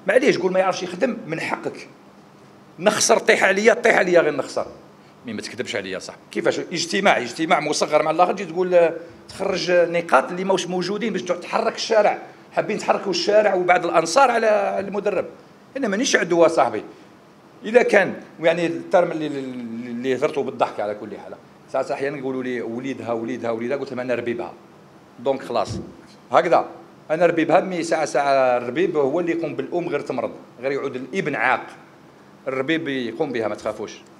معليش قول ما يعرفش يخدم من حقك. نخسر طيح عليا غير نخسر، مي ما تكذبش عليا صاحبي. كيفاش اجتماع مصغر مع الاخر تجي تقول تخرج نقاط اللي ماوش موجودين باش تحرك الشارع، حابين تحركوا الشارع وبعض الانصار على المدرب. انا مانيش عدو صاحبي. اذا كان يعني الترم اللي هضرتوا بالضحك على كل حال، ساعات احيانا يقولوا لي وليدها قلت لهم انا ربيبها، دونك خلاص هكذا انا ربيبها. مي ساعه الربيب هو اللي يقوم بالام غير تمرض، غير يعود الابن عاق، الربيب يقوم بها ما تخافوش.